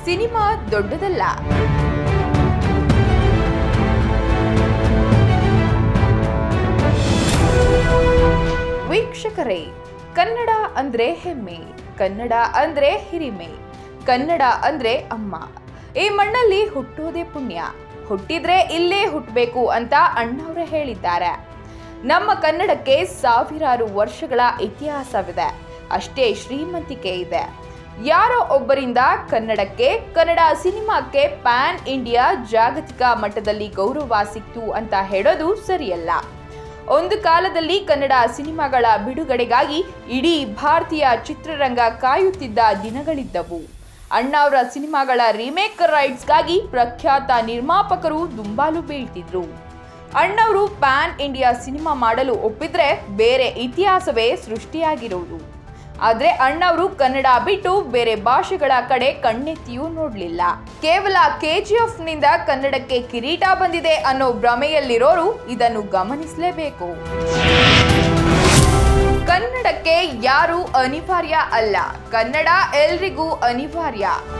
Cinema ದೊಡ್ಡದಲ್ಲ. ವೀಕ್ಷಕರೇ, ಕನ್ನಡ ಅಂದ್ರೆ ಹೆಮ್ಮೆ, ಕನ್ನಡ ಅಂದ್ರೆ ಹಿರಿಮೆ, ಕನ್ನಡ ಅಂದ್ರೆ ಅಮ್ಮ. ಈ ಮಣ್ಣಲ್ಲಿ ಹುಟ್ಟೋದೇ ಪುಣ್ಯ, ಹುಟ್ಟಿದ್ರೆ ಇಲ್ಲೇ ಹುಟ್ಟಬೇಕು ಅಂತ ಅಣ್ಣಾವ್ರೆ ಹೇಳಿದ್ದಾರೆ. ನಮ್ಮ ಕನ್ನಡಕ್ಕೆ ಸಾವಿರಾರು ವರ್ಷಗಳ ಇತಿಹಾಸವಿದೆ, ಅಷ್ಟೇ ಶ್ರೀಮಂತಿಕೆ ಇದೆ. ಯಾರೋ ಒಬ್ಬರಿಂದ ಕನ್ನಡಕ್ಕೆ, ಕನ್ನಡ ಸಿನಿಮಾಕ್ಕೆ ಪ್ಯಾನ್ ಇಂಡಿಯಾ ಜಾಗತಿಕ ಮಟ್ಟದಲ್ಲಿ ಗೌರವ ಸಿಕ್ತು ಅಂತ ಹೇಳೋದು ಸರಿಯಲ್ಲ. ಒಂದು ಕಾಲದಲ್ಲಿ ಕನ್ನಡ ಸಿನಿಮಾಗಳ ಬಿಡುಗಡೆಗಾಗಿ ಇಡೀ ಭಾರತೀಯ ಚಿತ್ರರಂಗ ಕಾಯುತ್ತಿದ್ದ ದಿನಗಳಿದ್ದವು. ಅಣ್ಣಾವ್ರ ಸಿನಿಮಾಗಳ ರೀಮೇಕ್ ರೈಟ್ಸ್ಗಾಗಿ ಪ್ರಖ್ಯಾತ ನಿರ್ಮಾಪಕರು ದುಂಬಾಲು ಬೀಳ್ತಿದ್ರು. ಅಣ್ಣಾವ್ರು ಪ್ಯಾನ್ ಇಂಡಿಯಾ ಸಿನಿಮಾ ಮಾಡಲು ಒಪ್ಪಿದ್ರೆ ಬೇರೆ ಇತಿಹಾಸವೇ ಸೃಷ್ಟಿಯಾಗಿರುವುದು. ಆದ್ರೆ ಅಣ್ಣಾವ್ರು ಕನ್ನಡ ಬಿಟ್ಟು ಬೇರೆ ಭಾಷೆಗಳ ಕಡೆ ಕಣ್ಣೆತ್ತಿಯೂ ನೋಡ್ಲಿಲ್ಲ. ಕೇವಲ KGF ನಿಂದ ಕನ್ನಡಕ್ಕೆ ಕಿರೀಟ ಬಂದಿದೆ ಅನ್ನೋ ಭ್ರಮೆಯಲ್ಲಿರೋರು ಇದನ್ನು ಗಮನಿಸಲೇಬೇಕು. ಕನ್ನಡಕ್ಕೆ ಯಾರು ಅನಿವಾರ್ಯ ಅಲ್ಲ, ಕನ್ನಡ ಎಲ್ರಿಗೂ ಅನಿವಾರ್ಯ.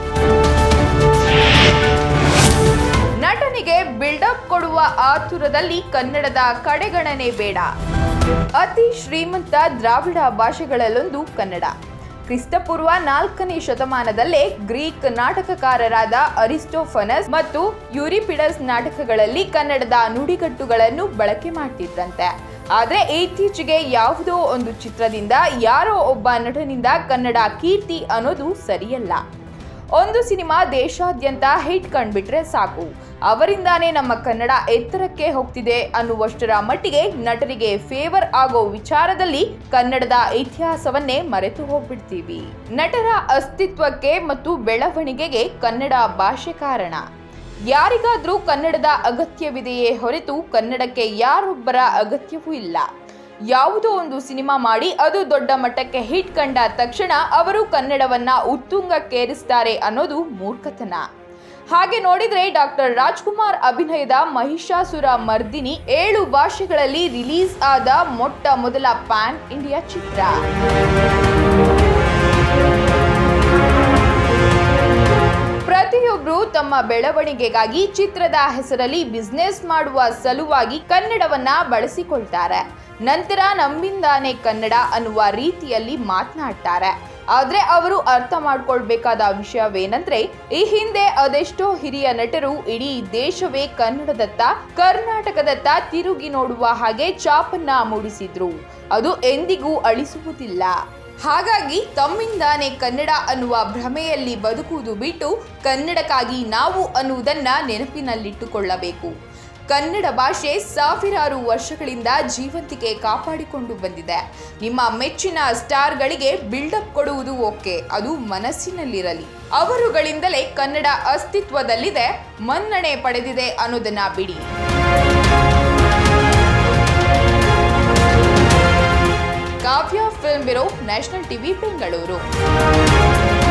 ನಟನಿಗೆ ಬಿಲ್ಡಪ್ ಕೊಡುವ ಆತುರದಲ್ಲಿ ಕನ್ನಡದ ಕಡೆಗಣನೆ ಬೇಡ. ಅತಿ ಶ್ರೀಮಂತ ದ್ರಾವಿಡ ಭಾಷೆಗಳಲ್ಲೊಂದು ಕನ್ನಡ. ಕ್ರಿಸ್ತಪೂರ್ವ 4ನೇ ಶತಮಾನದಲ್ಲೇ ಗ್ರೀಕ್ ನಾಟಕಕಾರರಾದ ಅರಿಸ್ಟೋಫನಸ್ ಮತ್ತು ಯೂರಿಪಿಡಸ್ ನಾಟಕಗಳಲ್ಲಿ ಕನ್ನಡದ ನುಡಿಗಟ್ಟುಗಳನ್ನು ಬಳಕೆ ಮಾಡ್ತಿದ್ರಂತೆ. ಆದ್ರೆ ಇತ್ತೀಚೆಗೆ ಯಾವುದೋ ಒಂದು ಚಿತ್ರದಿಂದ ಯಾರೋ ಒಬ್ಬ ನಟನಿಂದ ಕನ್ನಡ ಕೀರ್ತಿ ಅನ್ನೋದು ಸರಿಯಲ್ಲ. ಒಂದು ಸಿನಿಮಾ ದೇಶಾದ್ಯಂತ ಹಿಟ್ ಕಂಡ್ಬಿಟ್ರೆ ಸಾಕು, ಅವರಿಂದಾನೇ ನಮ್ಮ ಕನ್ನಡ ಎತ್ತರಕ್ಕೆ ಹೋಗ್ತಿದೆ ಅನ್ನುವಷ್ಟರ ಮಟ್ಟಿಗೆ ನಟರಿಗೆ ಫೇವರ್ ಆಗೋ ವಿಚಾರದಲ್ಲಿ ಕನ್ನಡದ ಇತಿಹಾಸವನ್ನೇ ಮರೆತು ಹೋಗ್ಬಿಡ್ತೀವಿ. ನಟರ ಅಸ್ತಿತ್ವಕ್ಕೆ ಮತ್ತು ಬೆಳವಣಿಗೆಗೆ ಕನ್ನಡ ಭಾಷೆ ಕಾರಣ. ಯಾರಿಗಾದ್ರೂ ಕನ್ನಡದ ಅಗತ್ಯವಿದೆಯೇ ಹೊರತು ಕನ್ನಡಕ್ಕೆ ಯಾರೊಬ್ಬರ ಅಗತ್ಯವೂ ಇಲ್ಲ. ಯಾವುದೋ ಒಂದು ಸಿನಿಮಾ ಮಾಡಿ ಅದು ದೊಡ್ಡ ಮಟ್ಟಕ್ಕೆ ಹಿಟ್ ಕಂಡ ತಕ್ಷಣ ಅವರು ಕನ್ನಡವನ್ನ ಉತ್ತುಂಗಕ್ಕೇರಿಸ್ತಾರೆ ಅನ್ನೋದು ಮೂರ್ಖತನ. ಹಾಗೆ ನೋಡಿದ್ರೆ ಡಾಕ್ಟರ್ ರಾಜ್ಕುಮಾರ್ ಅಭಿನಯದ ಮಹಿಷಾಸುರ ಮರ್ದಿನಿ 7 ಭಾಷೆಗಳಲ್ಲಿ ರಿಲೀಸ್ ಆದ ಮೊಟ್ಟ ಮೊದಲ ಪ್ಯಾನ್ ಇಂಡಿಯಾ ಚಿತ್ರ. ಪ್ರತಿಯೊಬ್ಬರು ತಮ್ಮ ಬೆಳವಣಿಗೆಗಾಗಿ ಚಿತ್ರದ ಹೆಸರಲ್ಲಿ ಬಿಸ್ನೆಸ್ ಮಾಡುವ ಸಲುವಾಗಿ ಕನ್ನಡವನ್ನ ಬಳಸಿಕೊಳ್ತಾರೆ. ನಂತರ ನಮ್ಮಿಂದಾನೇ ಕನ್ನಡ ಅನ್ನುವ ರೀತಿಯಲ್ಲಿ ಮಾತನಾಡ್ತಾರೆ. ಆದ್ರೆ ಅವರು ಅರ್ಥ ಮಾಡ್ಕೊಳ್ಬೇಕಾದ ವಿಷಯವೇನಂದ್ರೆ, ಈ ಹಿಂದೆ ಅದೆಷ್ಟೋ ಹಿರಿಯ ನಟರು ಇಡೀ ದೇಶವೇ ಕನ್ನಡದತ್ತ, ಕರ್ನಾಟಕದತ್ತ ತಿರುಗಿ ನೋಡುವ ಹಾಗೆ ಛಾಪನ್ನ ಮೂಡಿಸಿದ್ರು. ಅದು ಎಂದಿಗೂ ಅಳಿಸುವುದಿಲ್ಲ. ಹಾಗಾಗಿ ತಮ್ಮಿಂದಾನೇ ಕನ್ನಡ ಅನ್ನುವ ಭ್ರಮೆಯಲ್ಲಿ ಬದುಕುವುದು ಬಿಟ್ಟು ಕನ್ನಡಕ್ಕಾಗಿ ನಾವು ಅನ್ನುವುದನ್ನ ನೆನಪಿನಲ್ಲಿಟ್ಟುಕೊಳ್ಳಬೇಕು. ಕನ್ನಡ ಭಾಷೆ ಸಾವಿರಾರು ವರ್ಷಗಳಿಂದ ಜೀವಂತಿಕೆ ಕಾಪಾಡಿಕೊಂಡು ಬಂದಿದೆ. ನಿಮ್ಮ ಮೆಚ್ಚಿನ ಸ್ಟಾರ್ಗಳಿಗೆ ಬಿಲ್ಡಪ್ ಕೊಡುವುದು ಓಕೆ, ಅದು ಮನಸ್ಸಿನಲ್ಲಿರಲಿ. ಅವರುಗಳಿಂದಲೇ ಕನ್ನಡ ಅಸ್ತಿತ್ವದಲ್ಲಿದೆ, ಮನ್ನಣೆ ಪಡೆದಿದೆ ಅನ್ನೋದನ್ನ ಬಿಡಿ. Kavya film bureau, national TV, Bengaluru.